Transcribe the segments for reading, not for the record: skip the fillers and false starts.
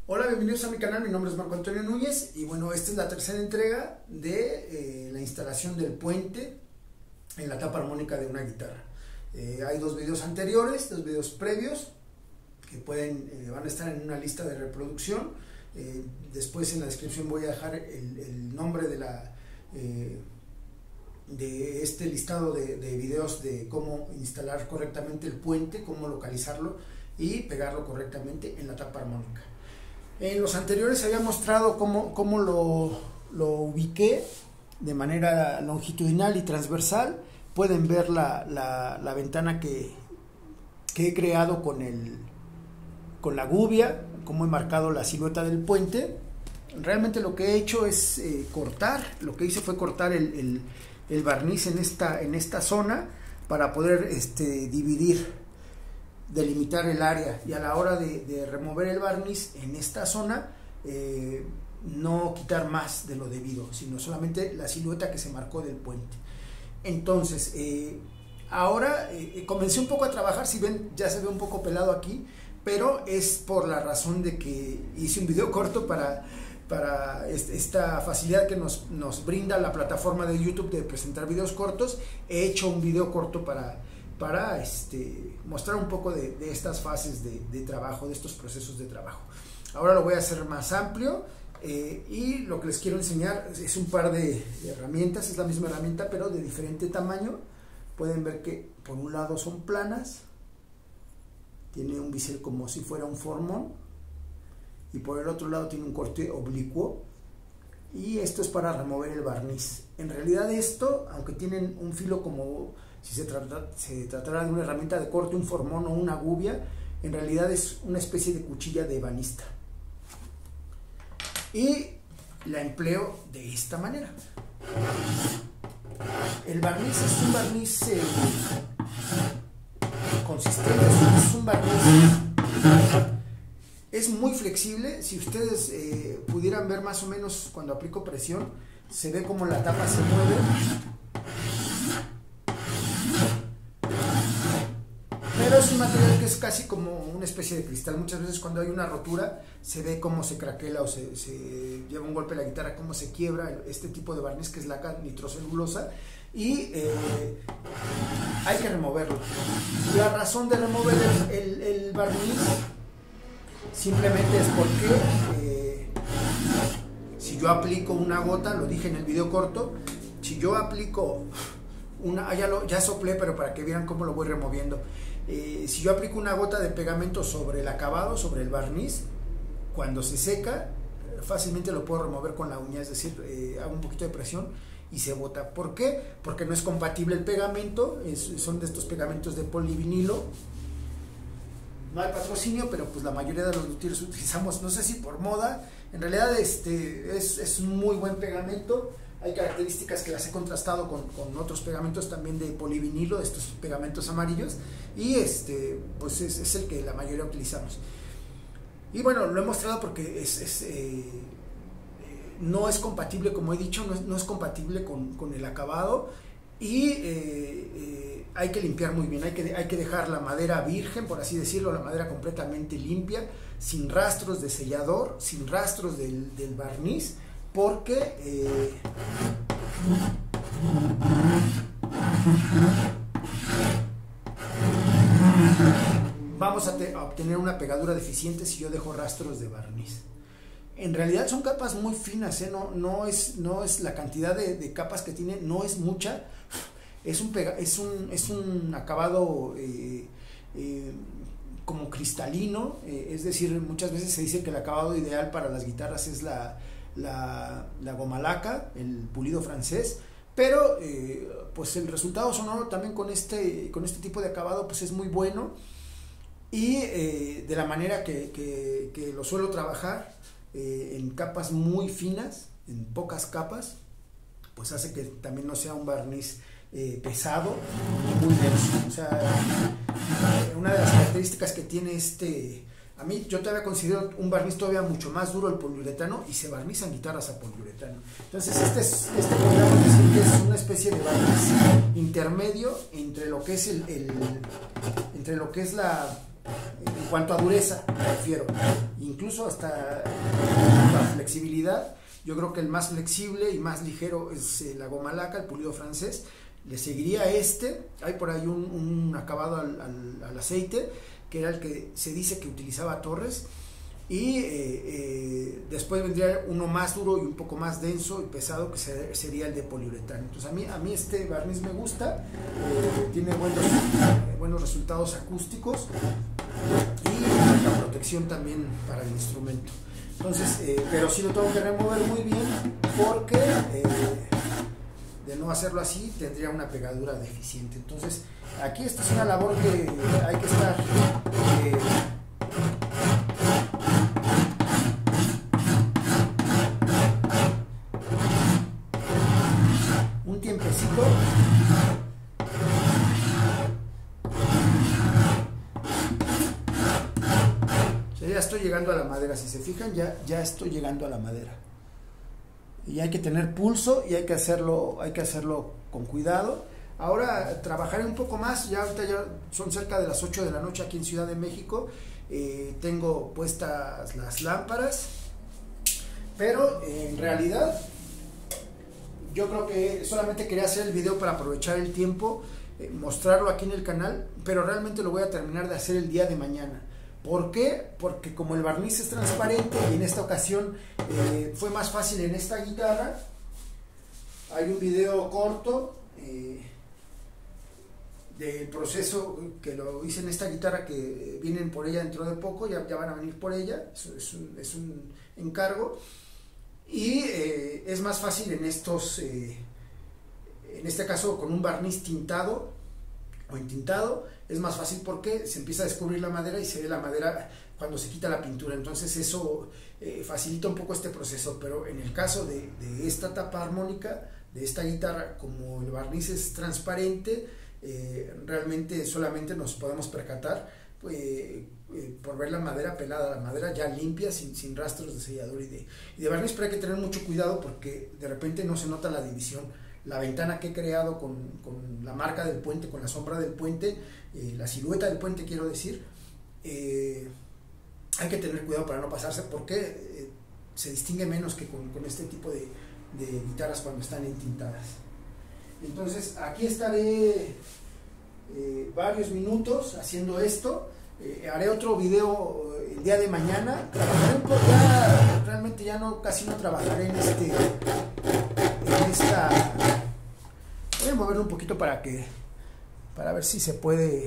Hola, bienvenidos a mi canal, mi nombre es Marco Antonio Núñez y bueno, esta es la tercera entrega de la instalación del puente en la tapa armónica de una guitarra. Hay dos videos anteriores, dos videos previos que van a estar en una lista de reproducción. Después en la descripción voy a dejar el nombre de este listado de videos de cómo instalar correctamente el puente, cómo localizarlo y pegarlo correctamente en la tapa armónica. En los anteriores había mostrado cómo lo ubiqué de manera longitudinal y transversal. Pueden ver la ventana que he creado con la gubia, cómo he marcado la silueta del puente. Realmente lo que he hecho es cortar, lo que hice fue cortar el barniz en esta zona para poder delimitar el área, y a la hora de remover el barniz en esta zona no quitar más de lo debido, sino solamente la silueta que se marcó del puente. Entonces ahora comencé un poco a trabajar, si ven ya se ve un poco pelado aquí, pero es por la razón de que hice un video corto para esta facilidad que nos brinda la plataforma de YouTube de presentar videos cortos. He hecho un video corto para mostrar un poco de estas fases de trabajo, de estos procesos de trabajo. Ahora lo voy a hacer más amplio y lo que les quiero enseñar es un par de herramientas. Es la misma herramienta pero de diferente tamaño. Pueden ver que por un lado son planas, tiene un bisel como si fuera un formón, y por el otro lado tiene un corte oblicuo, y esto es para remover el barniz. En realidad esto, aunque tienen un filo como si se tratara de una herramienta de corte, un formón o una gubia, en realidad es una especie de cuchilla de ebanista, y la empleo de esta manera. El barniz es un barniz consistente, es un barniz, es muy flexible. Si ustedes pudieran ver más o menos cuando aplico presión, se ve como la tapa se mueve, pero es un material que es casi como una especie de cristal. Muchas veces cuando hay una rotura se ve cómo se craquela o se lleva un golpe a la guitarra, cómo se quiebra este tipo de barniz, que es laca nitrocelulosa, y hay que removerlo. La razón de remover el barniz simplemente es porque si yo aplico una gota, lo dije en el video corto, si yo aplico ya soplé, pero para que vieran cómo lo voy removiendo. Si yo aplico una gota de pegamento sobre el acabado, sobre el barniz, cuando se seca, fácilmente lo puedo remover con la uña, es decir, hago un poquito de presión y se bota. ¿Por qué? Porque no es compatible el pegamento, son de estos pegamentos de polivinilo. No hay patrocinio, pero pues la mayoría de los luthieres utilizamos, no sé si por moda. En realidad es un muy buen pegamento. Hay características que las he contrastado con otros pegamentos también de polivinilo, de estos pegamentos amarillos, y pues es el que la mayoría utilizamos. Y bueno, lo he mostrado porque no es compatible, como he dicho, no es compatible con el acabado, y hay que limpiar muy bien, hay que dejar la madera virgen, por así decirlo, la madera completamente limpia, sin rastros de sellador, sin rastros del barniz, porque vamos a obtener una pegadura deficiente si yo dejo rastros de barniz. En realidad son capas muy finas, no es la cantidad de capas que tiene, no es mucha. Es un acabado como cristalino, es decir, muchas veces se dice que el acabado ideal para las guitarras es la goma laca, el pulido francés, pero pues el resultado sonoro también con este tipo de acabado pues es muy bueno, y de la manera que lo suelo trabajar, en capas muy finas, en pocas capas, pues hace que también no sea un barniz pesado y muy denso. O sea, una de las características que tiene a mí, yo todavía considero un barniz todavía mucho más duro el poliuretano, y se barnizan guitarras a poliuretano. Entonces podríamos decir que es una especie de barniz intermedio entre lo que es en cuanto a dureza, me refiero, incluso hasta la flexibilidad. Yo creo que el más flexible y más ligero es la goma laca, el pulido francés. Le seguiría hay por ahí un acabado al aceite, que era el que se dice que utilizaba Torres, y después vendría uno más duro y un poco más denso y pesado, que sería el de poliuretano. Entonces a mí este barniz me gusta, tiene buenos resultados acústicos y la protección también para el instrumento. Entonces, pero sí lo tengo que remover muy bien, porque de no hacerlo así tendría una pegadura deficiente. Entonces aquí esta es una labor que hay que estar un tiempecito. Ya estoy llegando a la madera, si se fijan, ya estoy llegando a la madera. Y hay que tener pulso y hay que hacerlo con cuidado. Ahora trabajaré un poco más, ahorita ya son cerca de las 8 de la noche aquí en Ciudad de México. Tengo puestas las lámparas, pero en realidad yo creo que solamente quería hacer el video para aprovechar el tiempo, mostrarlo aquí en el canal, pero realmente lo voy a terminar de hacer el día de mañana. ¿Por qué? Porque como el barniz es transparente, y en esta ocasión fue más fácil en esta guitarra. Hay un video corto del proceso que lo hice en esta guitarra, que vienen por ella dentro de poco, ya van a venir por ella, es un encargo. Y es más fácil en este caso con un barniz tintado o entintado, es más fácil porque se empieza a descubrir la madera y se ve la madera cuando se quita la pintura. Entonces eso facilita un poco este proceso. Pero en el caso de esta tapa armónica, de esta guitarra, como el barniz es transparente, realmente solamente nos podemos percatar por ver la madera pelada, la madera ya limpia, sin rastros de sellador y de barniz. Pero hay que tener mucho cuidado porque de repente no se nota la división. La ventana que he creado con la marca del puente, con la sombra del puente, la silueta del puente, quiero decir, hay que tener cuidado para no pasarse, porque se distingue menos que con este tipo de guitarras cuando están entintadas. Entonces aquí estaré varios minutos haciendo esto. Haré otro video el día de mañana. Trabajaré un poco, realmente ya casi no trabajaré en esta. Voy a moverlo un poquito para ver si se puede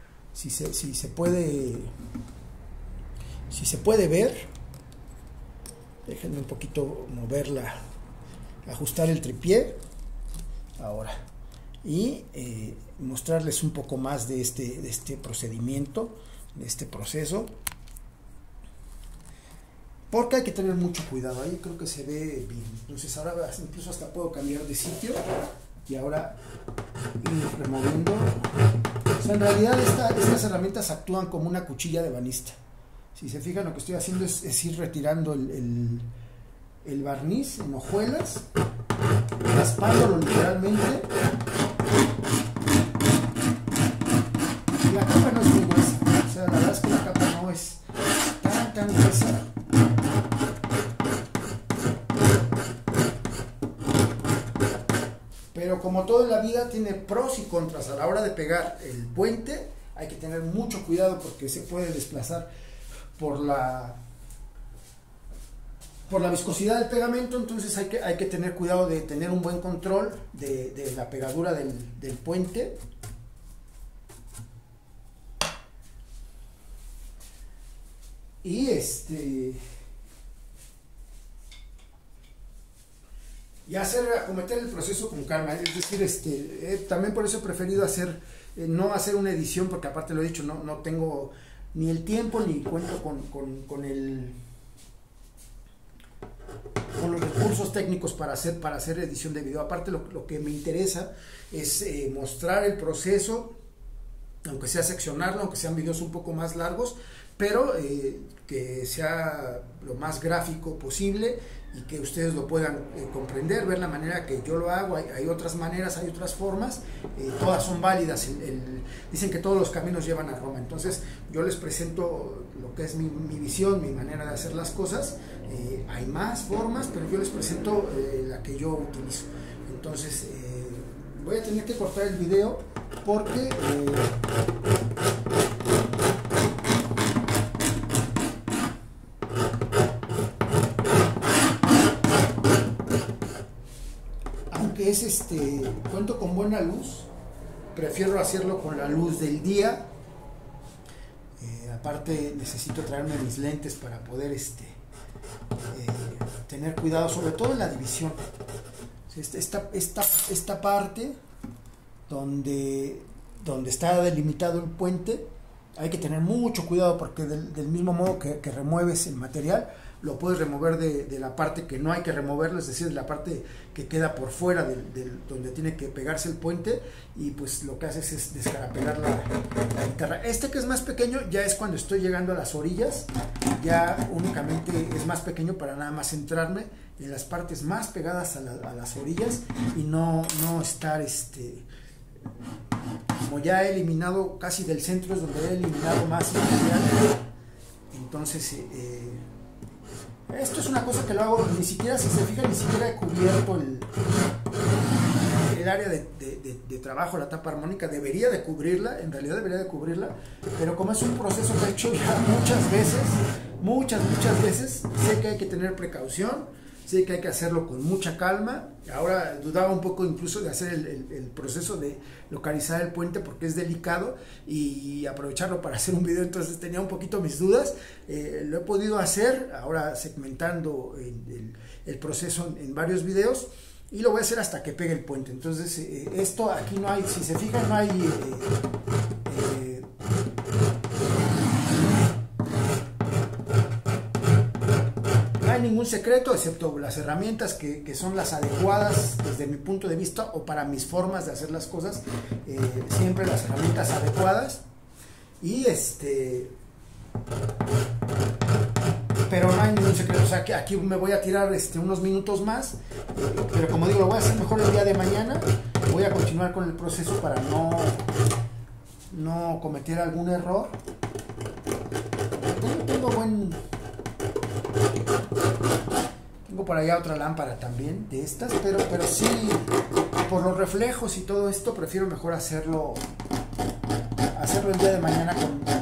ver. Déjenme un poquito moverla, ajustar el tripié ahora y mostrarles un poco más de este procedimiento, de este proceso, porque hay que tener mucho cuidado. Ahí creo que se ve bien. Entonces ahora incluso hasta puedo cambiar de sitio y ahora ir removiendo. O sea, en realidad estas herramientas actúan como una cuchilla de ebanista. Si se fijan, lo que estoy haciendo es ir retirando el barniz en hojuelas, raspándolo literalmente. La capa no es muy gruesa, o sea, la verdad es que la capa no es tan gruesa. Pero como todo en la vida tiene pros y contras. A la hora de pegar el puente hay que tener mucho cuidado porque se puede desplazar por la viscosidad del pegamento. Entonces hay que tener cuidado de tener un buen control de la pegadura del puente. Y acometer el proceso con calma. Es decir, también por eso he preferido no hacer una edición, porque aparte lo he dicho, no tengo ni el tiempo ni cuento con los recursos técnicos para hacer edición de video. Aparte lo que me interesa es mostrar el proceso, aunque sea seccionarlo, aunque sean videos un poco más largos, pero que sea lo más gráfico posible y que ustedes lo puedan comprender, ver la manera que yo lo hago. Hay otras maneras, hay otras formas, todas son válidas. Dicen que todos los caminos llevan a Roma, entonces yo les presento lo que es mi visión, mi manera de hacer las cosas. Hay más formas, pero yo les presento la que yo utilizo. Entonces voy a tener que cortar el video porque es cuento con buena luz, prefiero hacerlo con la luz del día. Aparte necesito traerme mis lentes para poder tener cuidado, sobre todo en la división. Esta parte donde está delimitado el puente, hay que tener mucho cuidado porque del mismo modo que remueves el material, lo puedes remover de la parte que no hay que removerlo, es decir, de la parte que queda por fuera donde tiene que pegarse el puente, y pues lo que haces es descarapelar la guitarra. Que es más pequeño ya es cuando estoy llegando a las orillas, ya únicamente es más pequeño para nada más centrarme en las partes más pegadas a las orillas y no estar como ya he eliminado casi del centro, es donde he eliminado más material. Entonces esto es una cosa que lo hago, ni siquiera, si se fijan, ni siquiera he cubierto el área de trabajo, la tapa armónica. Debería de cubrirla, en realidad debería de cubrirla, pero como es un proceso que he hecho ya muchas veces, sé que hay que tener precaución, sé que hay que hacerlo con mucha calma. Ahora dudaba un poco incluso de hacer el proceso de localizar el puente porque es delicado y aprovecharlo para hacer un video, entonces tenía un poquito mis dudas. Lo he podido hacer ahora segmentando el proceso en varios videos, y lo voy a hacer hasta que pegue el puente. Entonces esto aquí no hay, si se fijan, no hay ningún secreto, excepto las herramientas que son las adecuadas desde mi punto de vista o para mis formas de hacer las cosas. Siempre las herramientas adecuadas, y pero no hay ningún secreto. O sea, que aquí me voy a tirar unos minutos más, pero como digo, lo voy a hacer mejor el día de mañana. Voy a continuar con el proceso para no cometer algún error. Tengo por allá otra lámpara también de estas, pero sí, por los reflejos y todo esto, prefiero mejor hacerlo el día de mañana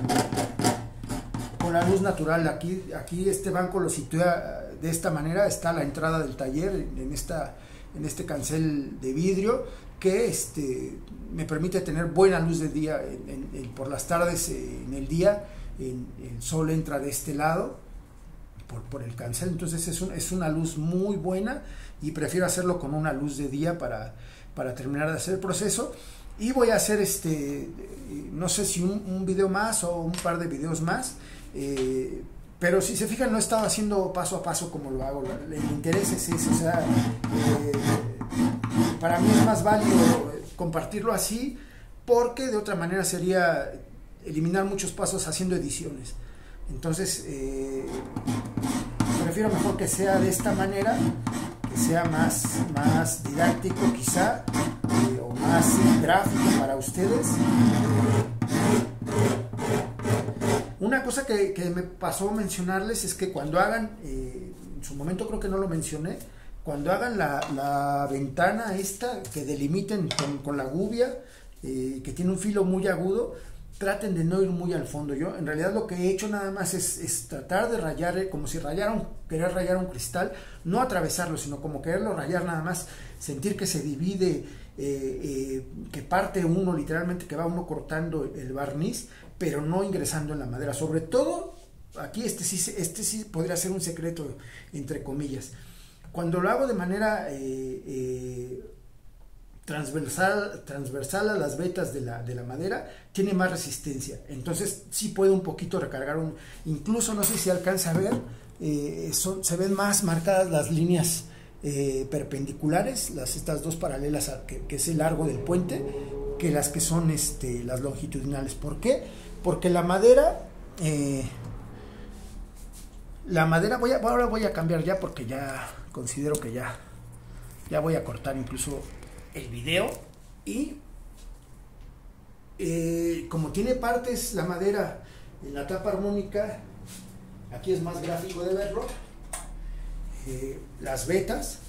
con la luz natural. Aquí este banco lo situé de esta manera. Está la entrada del taller en este cancel de vidrio que me permite tener buena luz de día. Por las tardes, en el día, el sol entra de este lado por el cancel, entonces es una luz muy buena, y prefiero hacerlo con una luz de día para terminar de hacer el proceso. Y voy a hacer no sé si un video más o un par de videos más, pero si se fijan, no he estado haciendo paso a paso como lo hago. El interés es ese, o sea, para mí es más válido compartirlo así, porque de otra manera sería eliminar muchos pasos haciendo ediciones. Entonces prefiero mejor que sea de esta manera, que sea más didáctico quizá, o más gráfico para ustedes. Una cosa que me pasó mencionarles es que cuando hagan, en su momento creo que no lo mencioné, cuando hagan la ventana esta que delimiten con la gubia, que tiene un filo muy agudo, traten de no ir muy al fondo. Yo en realidad lo que he hecho nada más es tratar de rayar, como si querer rayar un cristal, no atravesarlo, sino como quererlo rayar nada más, sentir que se divide, que parte uno, literalmente que va uno cortando el barniz, pero no ingresando en la madera. Sobre todo aquí este sí podría ser un secreto, entre comillas. Cuando lo hago de manera transversal a las vetas de la madera, tiene más resistencia, entonces sí puede un poquito recargar incluso no sé si alcanza a ver, se ven más marcadas las líneas perpendiculares, estas dos paralelas que es el largo del puente, que las que son las longitudinales. ¿Por qué? Porque la madera La madera, ahora voy a cambiar ya porque ya considero que ya voy a cortar incluso el video. Y como tiene partes la madera en la tapa armónica, aquí es más gráfico de verlo. Las vetas,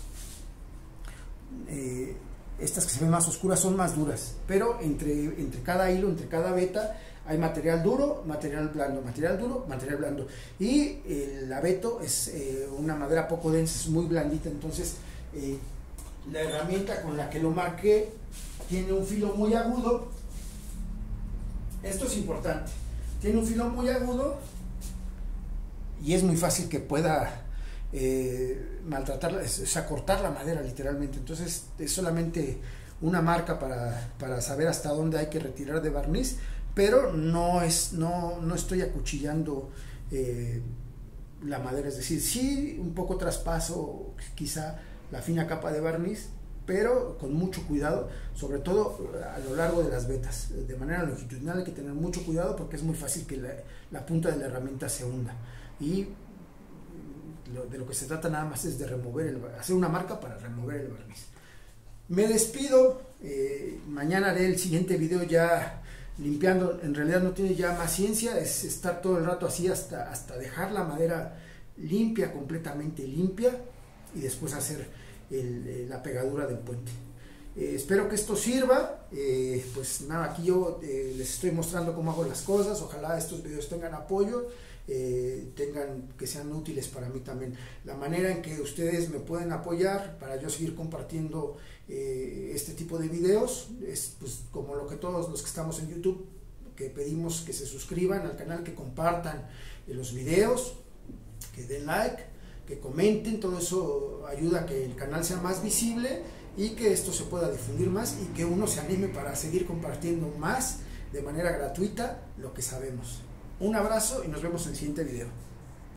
estas que se ven más oscuras son más duras, pero entre cada hilo, entre cada veta hay material duro, material blando, material duro, material blando. Y el abeto es una madera poco densa, es muy blandita. Entonces la herramienta con la que lo marqué tiene un filo muy agudo. Esto es importante, tiene un filo muy agudo y es muy fácil que pueda maltratarla, o sea, cortar la madera literalmente. Entonces es solamente una marca para saber hasta dónde hay que retirar de barniz, pero no estoy acuchillando la madera. Es decir, sí un poco traspaso quizá la fina capa de barniz, pero con mucho cuidado, sobre todo a lo largo de las vetas. De manera longitudinal hay que tener mucho cuidado porque es muy fácil que la punta de la herramienta se hunda. Y de lo que se trata nada más es de hacer una marca para remover el barniz. Me despido, mañana haré el siguiente video ya limpiando. En realidad no tiene ya más ciencia, es estar todo el rato así hasta dejar la madera limpia, completamente limpia, y después hacer la pegadura del puente. Espero que esto sirva. Pues nada, aquí yo les estoy mostrando cómo hago las cosas. Ojalá estos videos tengan apoyo, que sean útiles para mí también. La manera en que ustedes me pueden apoyar para yo seguir compartiendo este tipo de videos es pues como lo que todos los que estamos en YouTube, que pedimos que se suscriban al canal, que compartan los videos, que den like, que comenten. Todo eso ayuda a que el canal sea más visible y que esto se pueda difundir más y que uno se anime para seguir compartiendo más de manera gratuita lo que sabemos. Un abrazo y nos vemos en el siguiente video.